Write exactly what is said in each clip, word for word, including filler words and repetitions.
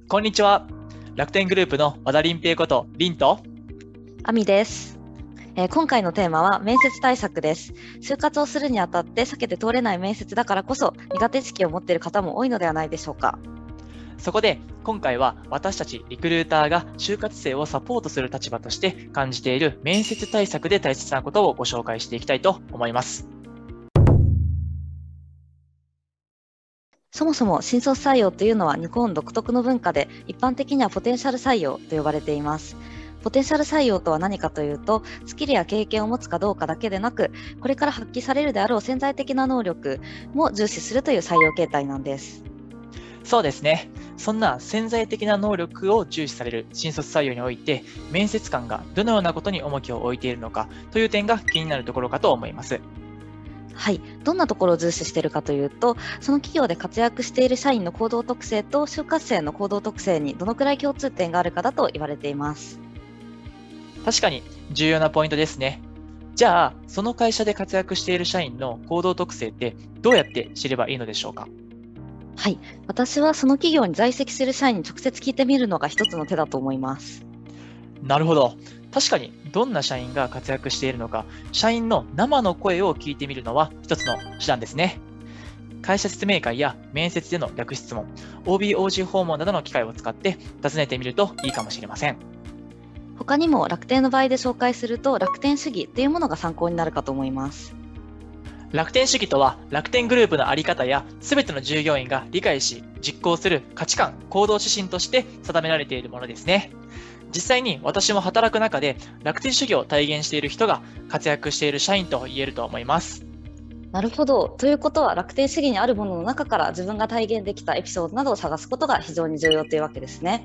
こんにちは。楽天グループの和田林平ことリンとあみです、えー今回のテーマは面接対策です。就活をするにあたって避けて通れない面接だからこそ苦手意識を持っている方も多いのではないでしょうか。 そこで今回は私たちリクルーターが就活生をサポートする立場として感じている面接対策で大切なことをご紹介していきたいと思います。 そもそも新卒採用というのは日本独特の文化で、一般的にはポテンシャル採用と呼ばれています。ポテンシャル採用とは何かというと、スキルや経験を持つかどうかだけでなく、これから発揮されるであろう潜在的な能力も重視するという採用形態なんです。 そうですね。そんな潜在的な能力を重視される新卒採用において、面接官がどのようなことに重きを置いているのかという点が気になるところかと思います。 はい、どんなところを重視しているかというと、その企業で活躍している社員の行動特性と就活生の行動特性にどのくらい共通点があるかだと言われています。 確かに重要なポイントですね。じゃあ、その会社で活躍している社員の行動特性ってどうやって知ればいいのでしょうか？ はい、私はその企業に在籍する社員に直接聞いてみるのが一つの手だと思います。 なるほど。確かにどんな社員が活躍しているのか、社員の生の声を聞いてみるのは一つの手段ですね。会社説明会や面接での逆質問、オービーオージー 訪問などの機会を使って尋ねてみるといいかもしれません。 他にも楽天の場合で紹介すると、楽天主義というものが参考になるかと思います。 楽天主義とは、楽天グループのあり方や全ての従業員が理解し実行する価値観、行動指針として定められているものですね。実際に私も働く中で楽天主義を体現している人が活躍している社員と言えると思います。 なるほど。ということは、楽天主義にあるものの中から自分が体現できたエピソードなどを探すことが非常に重要というわけですね。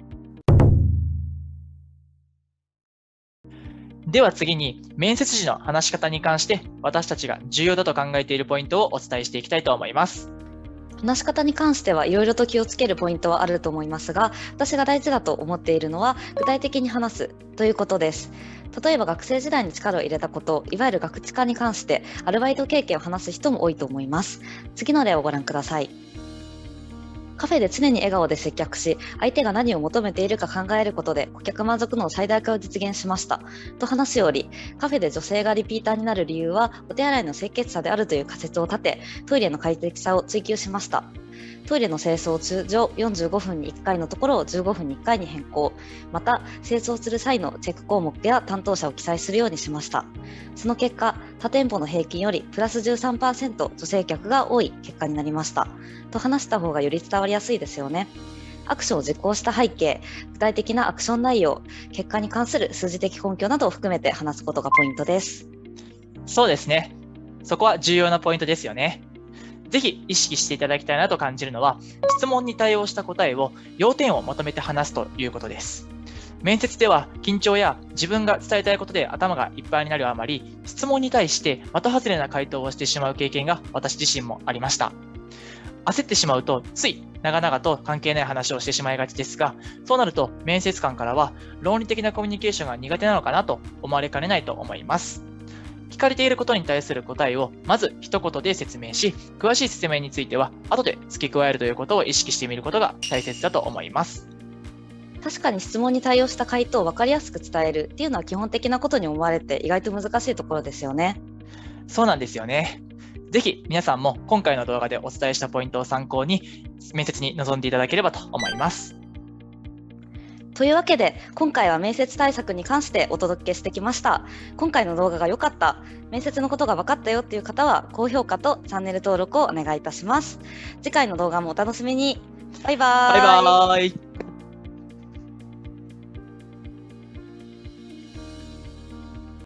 では次に、面接時の話し方に関して私たちが重要だと考えているポイントをお伝えしていきたいと思います。 話し方に関してはいろいろと気をつけるポイントはあると思いますが、私が大事だと思っているのは具体的に話すということです。例えば学生時代に力を入れたこと、いわゆるガクチカに関してアルバイト経験を話す人も多いと思います。次の例をご覧ください。カフェで常に笑顔で接客し、相手が何を求めているか考えることで顧客満足度の最大化を実現しましたと話すより、カフェで女性がリピーターになる理由はお手洗いの清潔さであるという仮説を立て、トイレの快適さを追求しました。トイレの清掃を通常よんじゅうごふんにいっかいのところをじゅうごふんにいっかいに変更。また、清掃する際のチェック項目や担当者を記載するようにしました。その結果、他店舗の平均よりプラス じゅうさんパーセント 女性客が多い結果になりました。と話した方がより伝わりやすいですよね。アクションを実行した背景、具体的なアクション内容、結果に関する数字的根拠などを含めて話すことがポイントです。 そうですね。そこは重要なポイントですよね。ぜひ意識していただきたいなと感じるのは、質問に対応した答えを要点をまとめて話すということです。面接では緊張や自分が伝えたいことで頭がいっぱいになるあまり、質問に対して的外れな回答をしてしまう経験が私自身もありました。焦ってしまうとつい長々と関係ない話をしてしまいがちですが、そうなると面接官からは論理的なコミュニケーションが苦手なのかなと思われかねないと思います。聞かれていることに対する答えをまず一言で説明し、詳しい説明については後で付け加えるということを意識してみることが大切だと思います。 確かに質問に対応した回答を分かりやすく伝えるっていうのは基本的なことに思われて意外と難しいところですよね。 そうなんですよね。ぜひ皆さんも今回の動画でお伝えしたポイントを参考に面接に臨んでいただければと思います。 というわけで、今回は面接対策に関してお届けしてきました。今回の動画が良かった、面接のことが分かったよっていう方は高評価とチャンネル登録をお願いいたします。次回の動画もお楽しみに。バイバーイ。 バイバーイ。